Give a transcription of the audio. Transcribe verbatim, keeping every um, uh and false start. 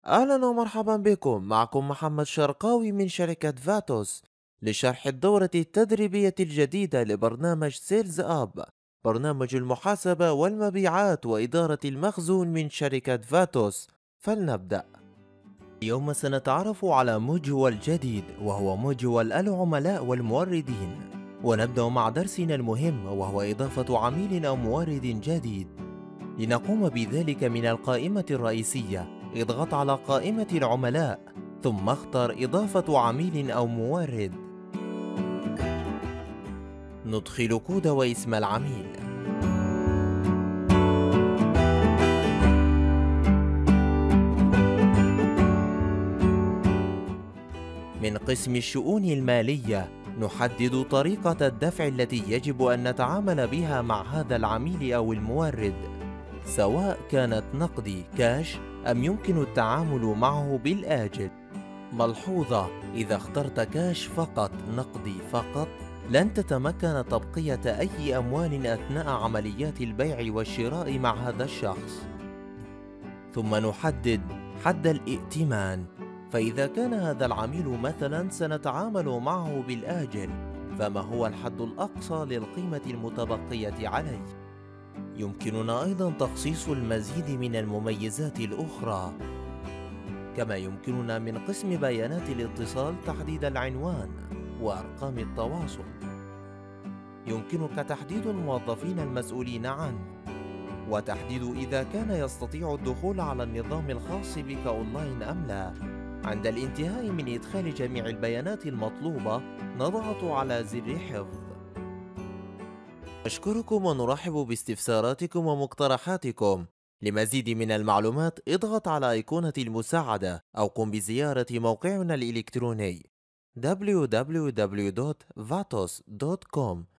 أهلا ومرحبا بكم. معكم محمد شرقاوي من شركة فاتوس لشرح الدورة التدريبية الجديدة لبرنامج سيلز أب، برنامج المحاسبة والمبيعات وإدارة المخزون من شركة فاتوس. فلنبدأ. اليوم سنتعرف على مجهول جديد وهو مجهول العملاء والموردين، ونبدأ مع درسنا المهم وهو إضافة عميل أو مورد جديد. لنقوم بذلك من القائمة الرئيسية اضغط على قائمة العملاء ثم اختر إضافة عميل أو مورد. ندخل كود واسم العميل. من قسم الشؤون المالية نحدد طريقة الدفع التي يجب أن نتعامل بها مع هذا العميل أو المورد، سواء كانت نقدي كاش أم يمكن التعامل معه بالآجل. ملحوظة: إذا اخترت كاش فقط نقدي فقط لن تتمكن تبقية أي أموال أثناء عمليات البيع والشراء مع هذا الشخص. ثم نحدد حد الائتمان، فإذا كان هذا العميل مثلا سنتعامل معه بالآجل، فما هو الحد الأقصى للقيمة المتبقية عليه؟ يمكننا أيضا تخصيص المزيد من المميزات الأخرى، كما يمكننا من قسم بيانات الاتصال تحديد العنوان وأرقام التواصل. يمكنك تحديد الموظفين المسؤولين عنه، وتحديد إذا كان يستطيع الدخول على النظام الخاص بك أونلاين أم لا. عند الانتهاء من إدخال جميع البيانات المطلوبة نضغط على زر حفظ. أشكركم ونرحب باستفساراتكم ومقترحاتكم. لمزيد من المعلومات اضغط على أيقونة المساعدة أو قم بزيارة موقعنا الإلكتروني دبليو دبليو دبليو دوت فاتوس دوت كوم